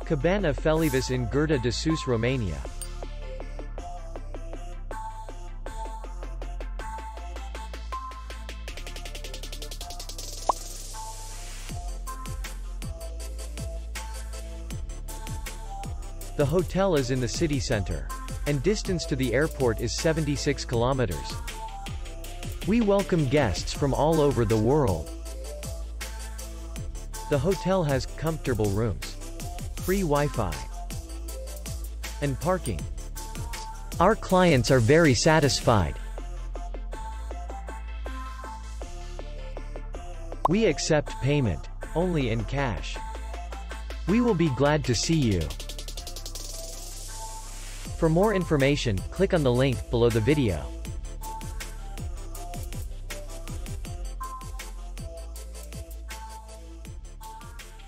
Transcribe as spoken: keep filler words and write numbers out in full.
Cabana Felyviss in Girda de Sus, Romania. The hotel is in the city center, and distance to the airport is seventy-six kilometers. We welcome guests from all over the world. The hotel has comfortable rooms, free Wi-Fi, and parking. Our clients are very satisfied. We accept payment only in cash. We will be glad to see you. For more information, click on the link below the video.